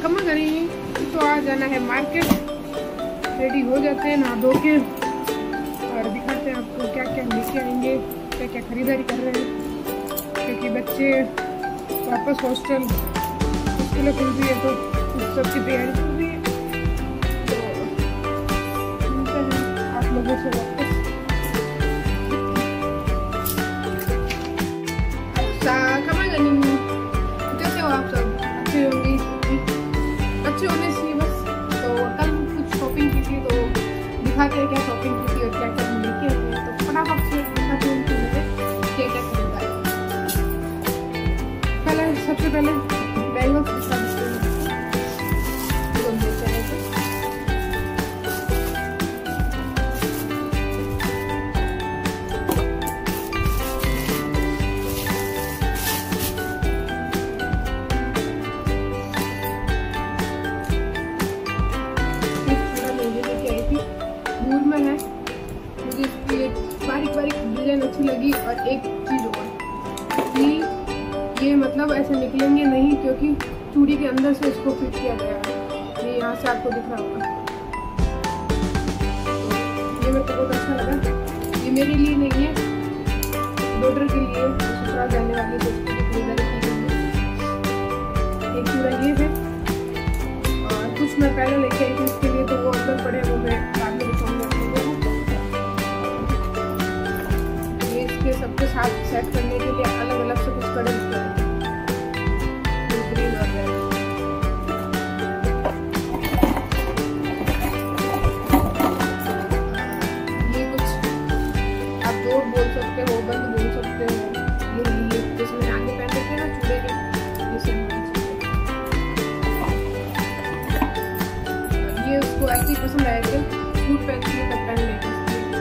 कमा करी तो आ जाना है मार्केट। रेडी हो जाते हैं नहा धो के और दिखाते हैं आपको क्या क्या लेके आएंगे, क्या क्या खरीदारी कर रहे हैं, क्योंकि बच्चे वापस हॉस्टल स्कूलें खुल रही है तो उस सब की तैयारी चल रही है। तो मिलते हैं आप लोगों से वापस। कैसे हो आप सब? अच्छे होंगे, अच्छे होने चाहिए बस। तो कल कुछ शॉपिंग की थी तो दिखाते हैं क्या शॉपिंग की थी और क्या क्या लेके आए हैं। तो फटाफट से दिखाते हैं कि मुझे क्या क्या खरीदा है। पहले सबसे पहले बैंगल्स दिखा देते हैं। में है मुझे इसकी बारीक बारीक डिजाइन अच्छी लगी। और एक चीज और कि ये मतलब ऐसे निकलेंगे नहीं, क्योंकि चूड़ी के अंदर से इसको फिट किया गया है। ये यहाँ से आपको दिख रहा होगा। तो ये मेरे को बहुत अच्छा लगा। ये मेरे लिए नहीं है, डॉटर के लिए ससुराल जाने वाली दोस्तों की खरीदारी की गई है। एक चूड़ा ये है और कुछ मैं पहले लेके आई थी इसके लिए, तो वो अंदर पड़े, वो मैं बाद में दिखाऊंगी। सबके साथ सेट करने के लिए अलग अलग से कुछ कड़े दिखते हैं, ग्रीन और रेड। ये कुछ आप जोड़ बोल सकते हो, बंद बोल सकते हो। ये जिसमें आगे पहन रखे हैं ना चूड़े के, ये उसको ऐसे ही पसंद आया कि सूट पहनती है तब पहन लेगी।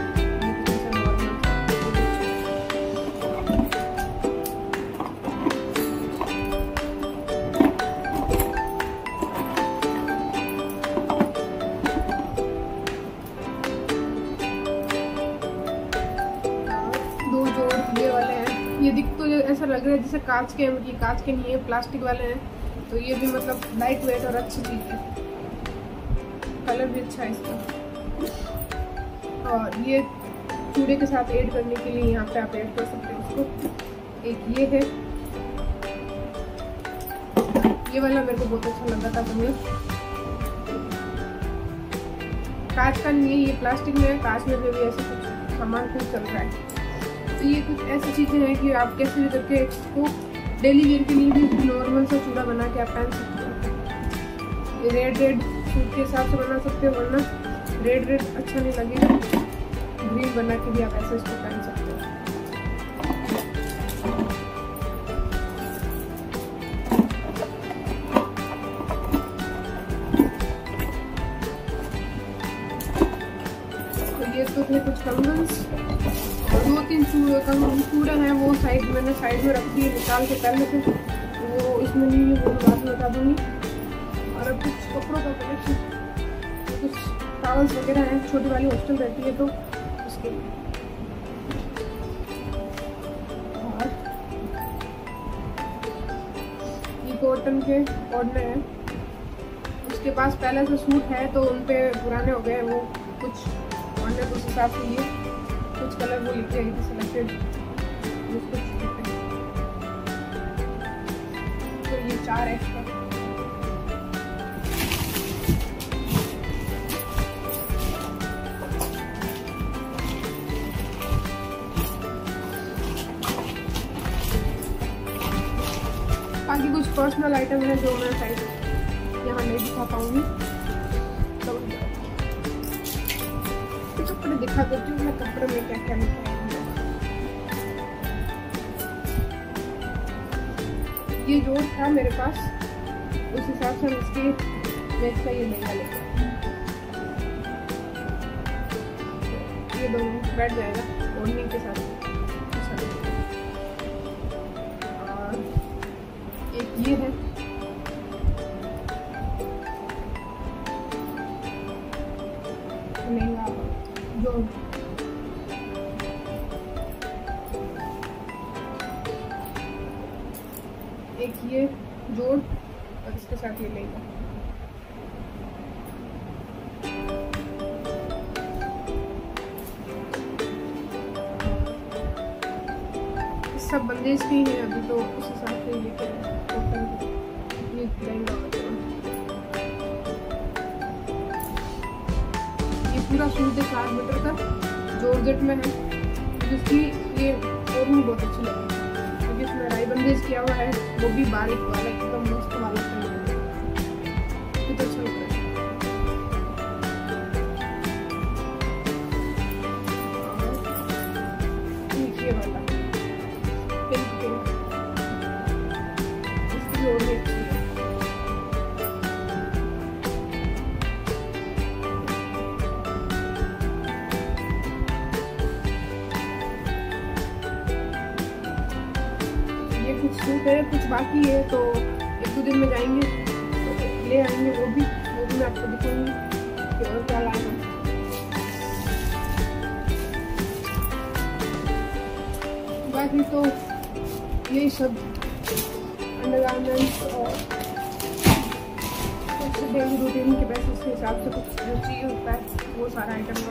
ये दिख तो ऐसा लग रहा है जैसे कांच के, ये कांच के नहीं है, प्लास्टिक वाले हैं। तो ये भी मतलब लाइट वेट और अच्छी चीज है। कलर भी अच्छा है इसका। और ये चूड़े के साथ ऐड करने के लिए यहाँ पे आप ऐड कर सकते हैं उसको। एक ये है, ये वाला मेरे को बहुत अच्छा लगा था। तुम्हें कांच का नहीं है, ये प्लास्टिक में है। कांच में भी ऐसा कुछ सामान कुछ चल रहा है। तो ये कुछ ऐसी चीजें हैं कि आप कैसे भी करके इसको डेली वेयर के लिए भी नॉर्मल सा चूड़ा बना के आप पहन सकते हो। ये रेड सूट के हिसाब से बना सकते हो, वरना रेड अच्छा नहीं लगेगा। ग्रीन बना के भी आप ऐसे इसको पहन सकते हो। तो ये तो थे कुछ कंगन्स। 2-3 चूड़े हैं, वो मैंने साइड में रख दिए निकाल के पहले से। वो इसमें नहीं है, वो बाद में बता दूंगी। और अब कुछ कपड़ों का कलेक्शन, कुछ टॉवल्स वगैरह हैं। छोटी वाली हॉस्टल रहती है तो उसके लिए। और ये कॉटन के ओढ़ने हैं। उसके पास पहले से सूट है तो उन पे पुराने हो गए, वो कुछ ओढ़ने तो उस हिसाब से ये कुछ कलर वो लिखे आई थी सिलेक्टेड। तो ये 4 है इसका। बाकी कुछ पर्सनल आइटम है जो मैं साइड यहाँ नहीं दिखा पाऊंगी। कपड़े दिखा देती हूँ मैं, कपड़े में क्या क्या लिखा है। ये जोड़ था मेरे पास, उस हिसाब से हम इसके नेक्स्ट का ये लहंगा लेंगे। ये दोनों बैठ जाएगा ओढ़नी के साथ। और एक ये है, लहंगा जो एक ये जोड़ और इसके साथ ये लेगा। सब बंदेज की है अभी, तो उस हिसाब से लेके ये पूरा सूट है 4 मीटर का, जॉर्जेट में है, जिसकी ये और भी बहुत अच्छी लगी क्योंकि इसमें राई बंदेज किया हुआ है, वो भी बारीक वाला एकदम मस्त वाला अच्छा लग रहा है। ये वाला पिंक इसकी और भी अच्छी है। ये कुछ सूट है, कुछ बाकी है, तो 1-2 दिन में जाएंगे तो ले आएंगे, वो भी मैं आपको दिखाऊंगी कि और क्या लाना। बाकी तो यही सब अंडरगारमेंट्स और कुछ डेली रूटीन के बेसिस के हिसाब से कुछ जो चाहिए होता है वो सारा आइटम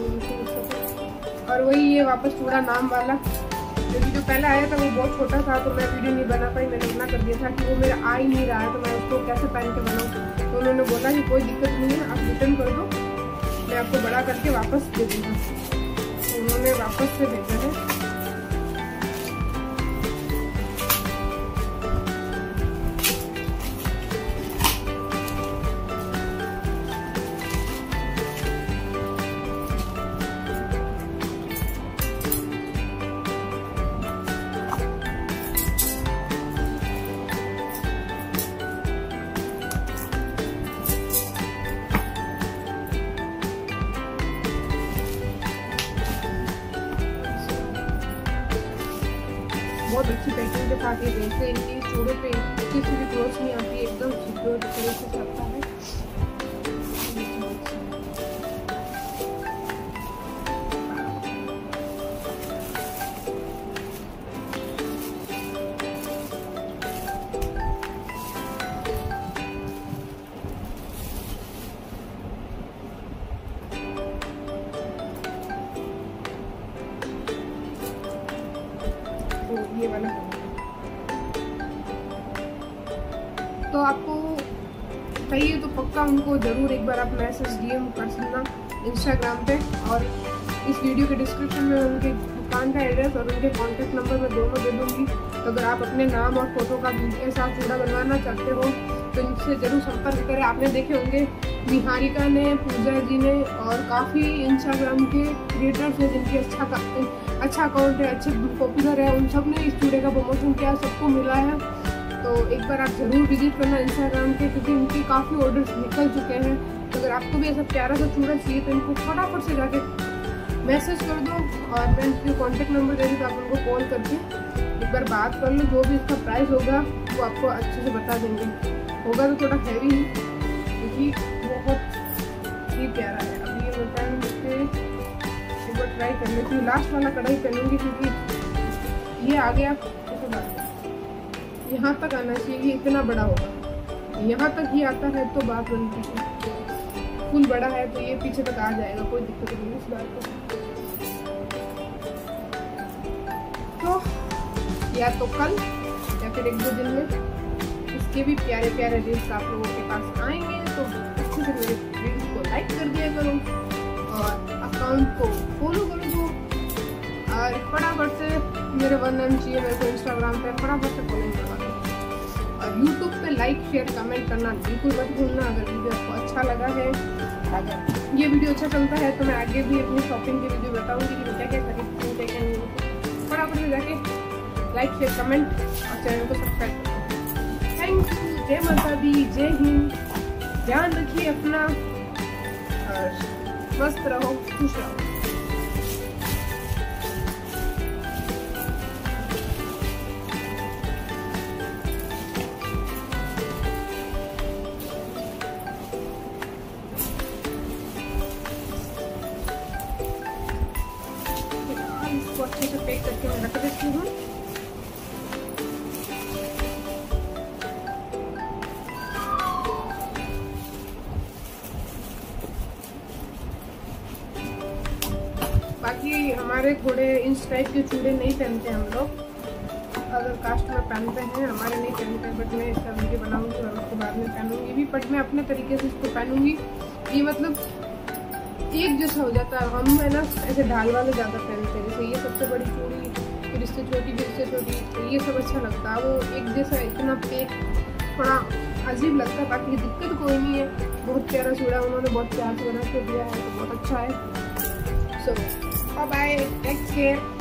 और वही ये वापस थोड़ा नाम वाला, क्योंकि जो पहले आया था वो बहुत छोटा था तो मैं वीडियो नहीं बना पाई, मैंने मना कर दिया था कि वो मेरा आ ही नहीं रहा है तो मैं उसको कैसे पहन के बनाऊँ। तो उन्होंने बोला कि कोई दिक्कत नहीं है, आप रिटर्न कर दो, मैं आपको बड़ा करके वापस दे दूँगा। तो उन्होंने वापस से भेजा है। बहुत अच्छी पैकिंग के साथ ये भेजते हैं, इनकी चूड़े पे किसी भी क्रॉस नहीं आती है, एकदम सिक्योर तरीके से चलता है। ये वाला तो आपको चाहिए तो पक्का उनको ज़रूर एक बार आप मैसेज DM कर सकना इंस्टाग्राम पे, और इस वीडियो के डिस्क्रिप्शन में उनके दुकान का एड्रेस और उनके कॉन्टैक्ट नंबर मैं दोनों दे दूँगी। तो अगर आप अपने नाम और फोटो का के साथ चूड़ा बनवाना चाहते हो तो इनसे ज़रूर संपर्क करें। आपने देखे होंगे निहारिका ने, पूजा जी ने और काफ़ी इंस्टाग्राम के क्रिएटर्स हैं जिनकी अच्छा अकाउंट है, अच्छे पॉपुलर है, उन सब ने इस चूड़े का प्रमोशन किया, सबको मिला है। तो एक बार आप ज़रूर विजिट करना इंस्टाग्राम के, क्योंकि इनके काफ़ी ऑर्डर्स निकल चुके हैं। तो अगर आपको भी ऐसा प्यारा सा चूड़ा चाहिए तो इनको फटाफट से जाके मैसेज कर दो, और मैं इनके कॉन्टैक्ट नंबर दे दूँ तो आप उनको कॉल करके एक बार बात कर लो। जो भी इसका प्राइस होगा वो आपको अच्छे से बता देंगे। होगा तो थोड़ा हैवी ही, क्योंकि बहुत ही प्यारा है। अभी ये बताया मुझे एक बार ट्राई कर लेती हूँ, लास्ट वाला कढ़ाई पहनूंगी क्योंकि ये आ गया यहाँ तक आना चाहिए, ये इतना बड़ा होगा, यहाँ तक ही आता है तो बात बनती है। फुल बड़ा है तो ये पीछे तक आ जाएगा, कोई दिक्कत नहीं इस बात को। तो या तो कल या फिर 1-2 दिन में इसके भी प्यारे प्यारे रील्स आप लोगों के पास आएंगे। तो अच्छे से मेरे रील्स को लाइक कर दिया करो और अकाउंट को फॉलो कर दो, और फटाफट से मेरे 1 M चाहिए मेरे को इंस्टाग्राम पे, फटाफट से फॉलो करवा दो। और यूट्यूब पे लाइक शेयर कमेंट करना बिल्कुल मत भूलना अगर वीडियो आपको अच्छा लगा है। अगर ये वीडियो अच्छा चलता है तो मैं आगे भी अपनी शॉपिंग की वीडियो बताऊंगी कि क्या क्या खरीदती हूँ, क्या क्या नहीं। फटाफट से जाके लाइक शेयर कमेंट और चैनल को सब्सक्राइब करो। Thank you. जय माता दी, जय हिंद। ध्यान रखिए अपना और मस्त रहो, खुश रहो। इसको अच्छे से पैक करके मैं रख देती हूँ। कि हमारे थोड़े इस टाइप के चूड़े नहीं पहनते हम लोग, अगर कास्ट में पहनते हैं, हमारे नहीं पहनते। बट मैं इसका वीडियो बनाऊंगी और उसके बाद में पहनूंगी भी, बट मैं अपने तरीके से इसको पहनूंगी। ये मतलब एक जैसा हो जाता है। हम है ना ऐसे ढाल वाले ज़्यादा पहनते हैं, जैसे ये सबसे बड़ी चूड़ी, फिर इससे छोटी, फिर इससे छोटी, तो ये सब अच्छा लगता है। वो एक जैसा इतना पेट थोड़ा अजीब लगता है, बाकी दिक्कत कोई नहीं है। बहुत प्यारा चूड़ा उन्होंने बहुत प्यार से बना के दिया है, तो बहुत अच्छा है। So bye bye, take care.